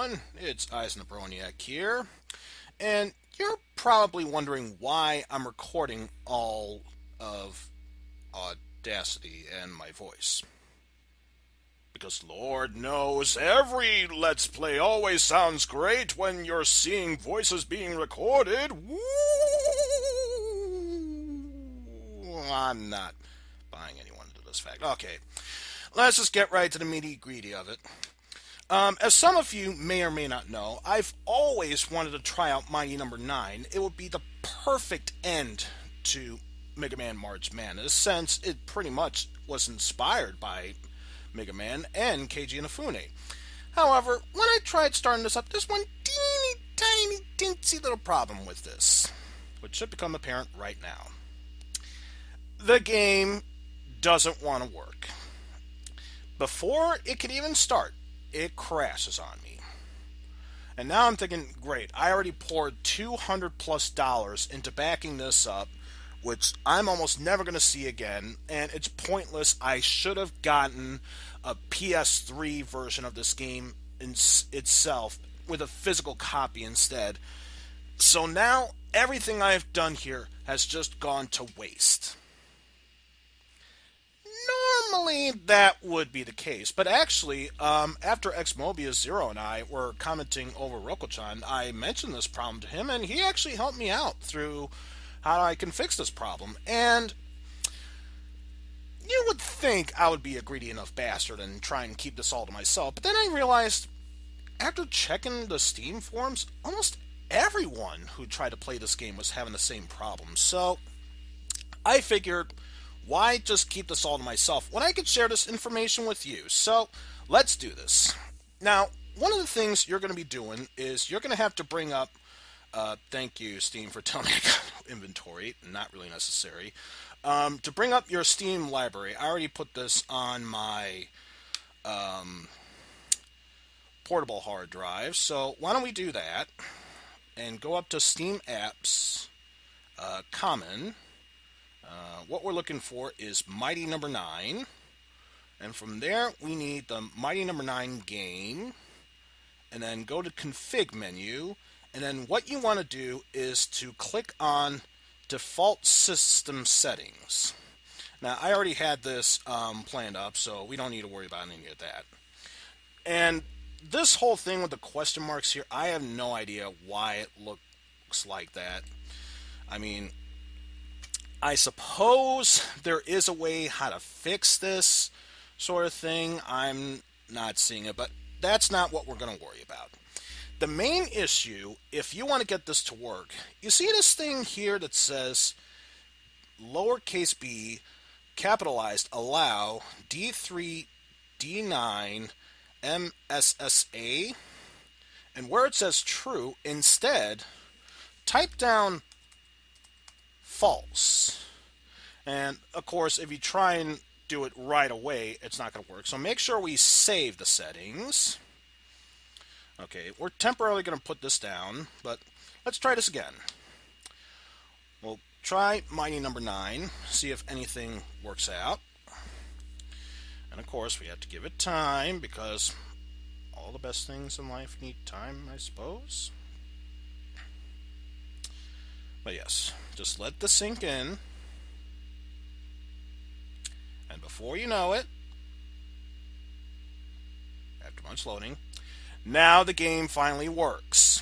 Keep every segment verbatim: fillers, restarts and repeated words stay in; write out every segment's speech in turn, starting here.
everyone, it's Eizen the Broniac here, and you're probably wondering why I'm recording all of Audacity and my voice. Because Lord knows every Let's Play always sounds great when you're seeing voices being recorded. Woo! I'm not buying anyone into this fact. Okay, let's just get right to the meaty-greedy of it. Um, as some of you may or may not know, I've always wanted to try out Mighty Number nine. It would be the perfect end to Mega Man March Man, in a sense it pretty much was inspired by Mega Man and Keiji Inafune. However, when I tried starting this up, there's one teeny tiny teensy little problem with this, which should become apparent right now. The game doesn't want to work. Before it could even start, it crashes on me. And now I'm thinking, great, I already poured two hundred plus dollars into backing this up, which I'm almost never going to see again, and it's pointless. I should have gotten a P S three version of this game in itself with a physical copy instead. So now everything I've done here has just gone to waste. Normally that would be the case, but actually, um, after Xmobius Zero and I were commenting over Rokochan, I mentioned this problem to him, and he actually helped me out through how I can fix this problem. And you would think I would be a greedy enough bastard and try and keep this all to myself, but then I realized, after checking the Steam forums, almost everyone who tried to play this game was having the same problem. So I figured, why just keep this all to myself when I could share this information with you? So let's do this. Now, one of the things you're going to be doing is you're going to have to bring up, uh, thank you Steam for telling me I got inventory, not really necessary, um, to bring up your Steam library. I already put this on my um, portable hard drive, so why don't we do that and go up to Steam Apps, uh, Common. Uh, what we're looking for is Mighty Number nine, and from there we need the Mighty Number nine game, and then go to Config menu, and then what you want to do is to click on Default System Settings. Now I already had this um, planned up, so we don't need to worry about any of that. And this whole thing with the question marks here, I have no idea why it looks like that. I mean, I suppose there is a way how to fix this sort of thing. I'm not seeing it, but that's not what we're going to worry about. The main issue, if you want to get this to work, you see this thing here that says lowercase b, capitalized, allow, D three, D nine, M S S A, and where it says true, instead, type down false. And of course, if you try and do it right away, it's not going to work. So make sure we save the settings. Okay, we're temporarily going to put this down, but let's try this again. We'll try Mighty Number nine, see if anything works out. And of course, we have to give it time, because all the best things in life need time, I suppose. But yes, just let this sink in. And before you know it, after much loading, now the game finally works.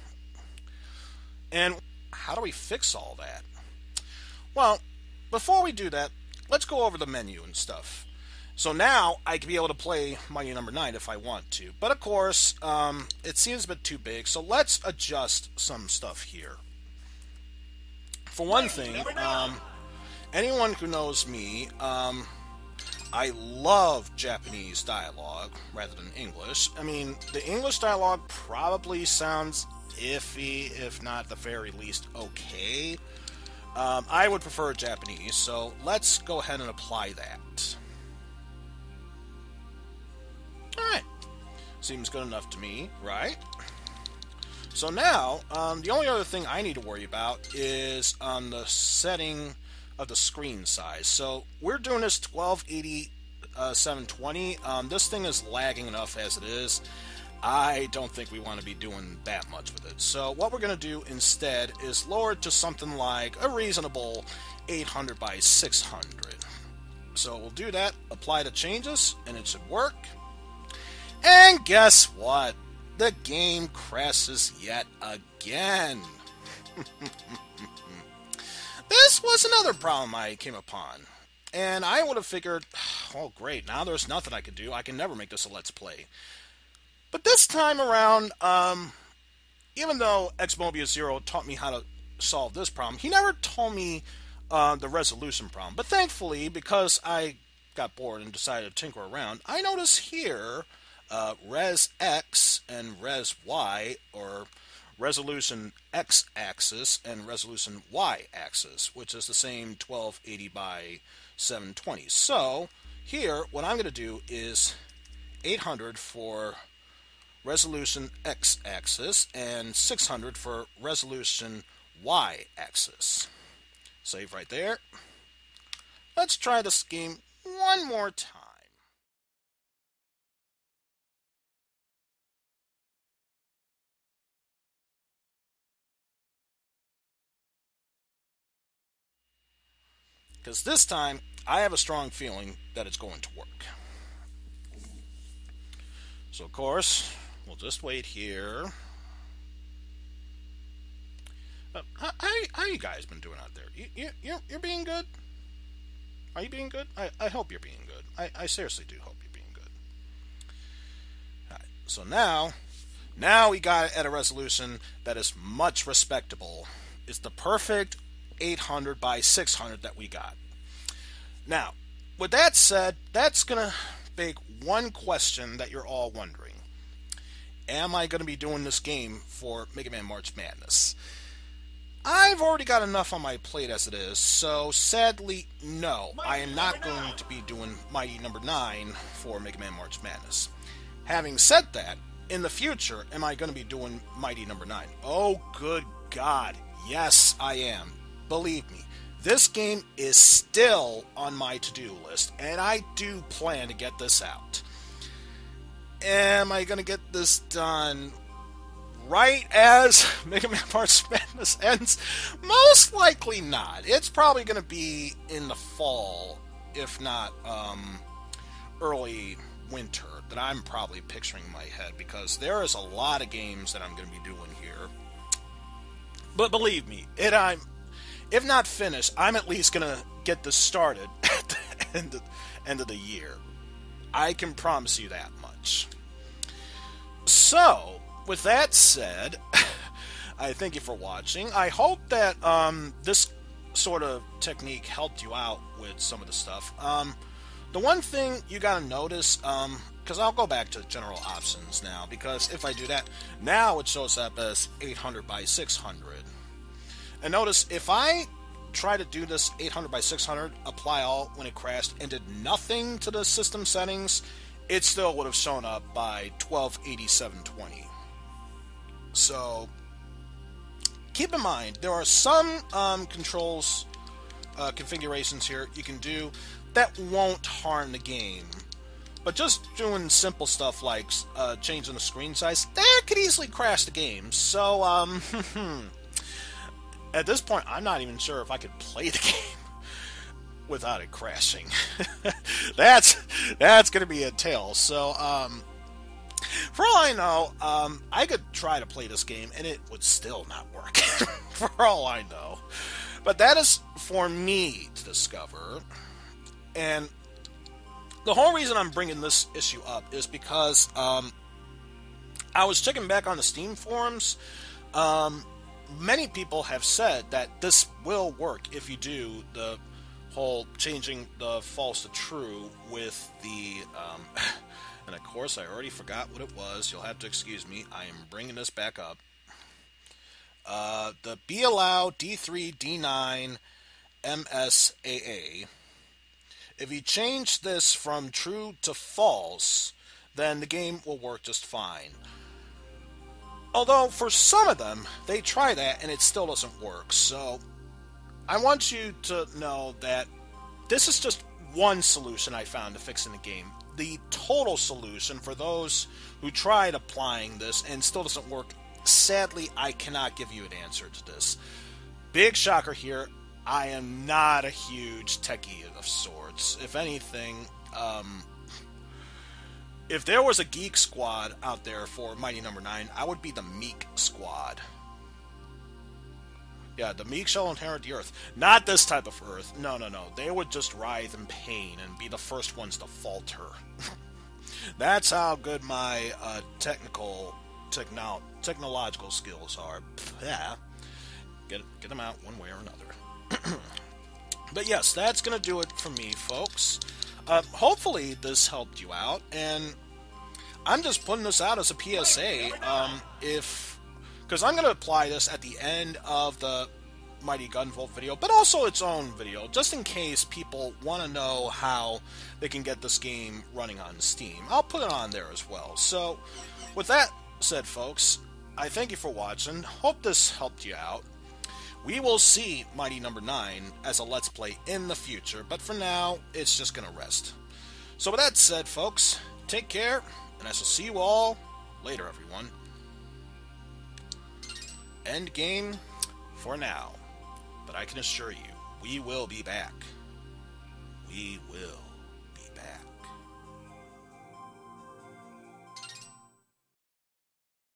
And how do we fix all that? Well, before we do that, let's go over the menu and stuff. So now I can be able to play Mighty Number nine if I want to. But of course, um, it seems a bit too big, so let's adjust some stuff here. For one thing, um, anyone who knows me, um, I love Japanese dialogue rather than English. I mean, the English dialogue probably sounds iffy, if not at the very least okay. Um, I would prefer Japanese, so let's go ahead and apply that. Alright, seems good enough to me, right? So now, um, the only other thing I need to worry about is on the setting of the screen size. So we're doing this twelve eighty, uh, seven twenty. Um, this thing is lagging enough as it is. I don't think we want to be doing that much with it. So what we're going to do instead is lower it to something like a reasonable eight hundred by six hundred. So we'll do that, apply the changes, and it should work. And guess what? The game crashes yet again. This was another problem I came upon. And I would have figured, oh great, now there's nothing I can do. I can never make this a Let's Play. But this time around, um, even though Xmobia Zero taught me how to solve this problem, he never told me uh, the resolution problem. But thankfully, because I got bored and decided to tinker around, I notice here uh, Res X and Res Y, or resolution X-axis and resolution Y-axis, which is the same twelve eighty by seven twenty. So here, what I'm going to do is eight hundred for resolution X-axis and six hundred for resolution Y-axis. Save right there. Let's try this game one more time. Because this time, I have a strong feeling that it's going to work. So, of course, we'll just wait here. Uh, how, how you guys been doing out there? You, you, you're, you're being good? Are you being good? I, I hope you're being good. I, I seriously do hope you're being good. All right, so now, now we got it at a resolution that is much respectable. It's the perfect eight hundred by six hundred that we got. Now, with that said, that's going to beg one question that you're all wondering. Am I going to be doing this game for Mega Man March Madness? I've already got enough on my plate as it is, so sadly, no. I am not going to be doing Mighty Number nine for Mega Man March Madness. Having said that, in the future, am I going to be doing Mighty Number nine? Oh, good God. Yes, I am. Believe me, this game is still on my to-do list, and I do plan to get this out. Am I going to get this done right as Mega Man March Madness ends? Most likely not. It's probably going to be in the fall, if not um, early winter, that I'm probably picturing in my head, because there is a lot of games that I'm going to be doing here. But believe me, it I'm if not finished, I'm at least going to get this started at the end of, end of the year. I can promise you that much. So, with that said, I thank you for watching. I hope that um, this sort of technique helped you out with some of the stuff. Um, the one thing you got to notice, um, because I'll go back to general options now, because if I do that, now it shows up as eight hundred by six hundred. And notice, if I try to do this eight hundred by six hundred, apply all when it crashed, and did nothing to the system settings, it still would have shown up by twelve eighty seven twenty. So, keep in mind, there are some um, controls, uh, configurations here you can do that won't harm the game. But just doing simple stuff like uh, changing the screen size, that could easily crash the game. So, um... at this point, I'm not even sure if I could play the game without it crashing. that's that's going to be a tale. So, um, for all I know, um, I could try to play this game and it would still not work. For all I know. But that is for me to discover. And the whole reason I'm bringing this issue up is because um, I was checking back on the Steam forums. Um... Many people have said that this will work if you do the whole changing the false to true with the, um, and of course I already forgot what it was. You'll have to excuse me. I am bringing this back up. Uh, the B allow D three D nine M S A A. If you change this from true to false, then the game will work just fine. Although, for some of them, they try that and it still doesn't work. So, I want you to know that this is just one solution I found to fixing the game. the total solution for those who tried applying this and still doesn't work. Sadly, I cannot give you an answer to this. Big shocker here. I am not a huge techie of sorts. If anything, um, if there was a geek squad out there for Mighty Number Nine, I would be the meek squad. Yeah, the meek shall inherit the earth. Not this type of earth. No, no, no. They would just writhe in pain and be the first ones to falter. That's how good my uh, technical, techno technological skills are. Yeah. Get, get them out one way or another. But yes, that's going to do it for me, folks. Uh, hopefully this helped you out, and I'm just putting this out as a P S A. Um, if, because I'm going to apply this at the end of the Mighty Gunvolt video, but also its own video, just in case people want to know how they can get this game running on Steam. I'll put it on there as well. So, with that said, folks, I thank you for watching. Hope this helped you out. We will see Mighty Number Nine as a Let's Play in the future, but for now, it's just gonna rest. So with that said, folks, take care, and I shall see you all later, everyone. End game for now, but I can assure you, we will be back. We will be back.